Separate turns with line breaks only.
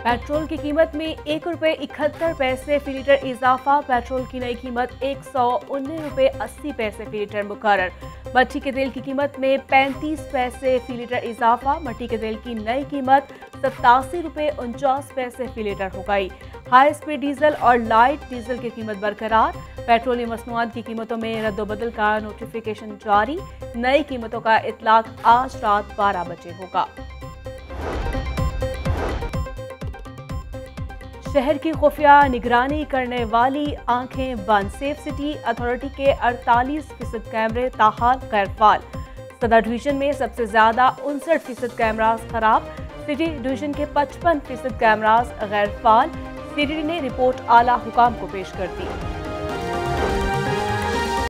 Petrol की कीमत में ₹1.71 फी लीटर इजाफा। पेट्रोल की नई कीमत ₹119.80 फी लीटर मुकर्रर। मट्टी के तेल की कीमत में 35 पैसे फी लीटर इजाफा। मट्टी के तेल की नई कीमत ₹87.49 फी लीटर हो गई। हाई स्पीड डीजल और लाइट डीजल की कीमत बरकरार। पेट्रोलियम मसनूआत की कीमतों में रद्दोबदल का नोटिफिकेशन जारी। नई कीमतों का इतलाक आज रात 12 बजे होगा। शहर की खुफिया निगरानी करने वाली आंखें बंद। सेफ सिटी अथॉरिटी के 48% कैमरे ताहाल गैरफाल। सदर डिवीजन में सबसे ज्यादा 59% कैमरास खराब। सिटी डिवीजन के 55% कैमरास गैरफाल। सीडीडी ने रिपोर्ट आला हुकाम को पेश कर दी।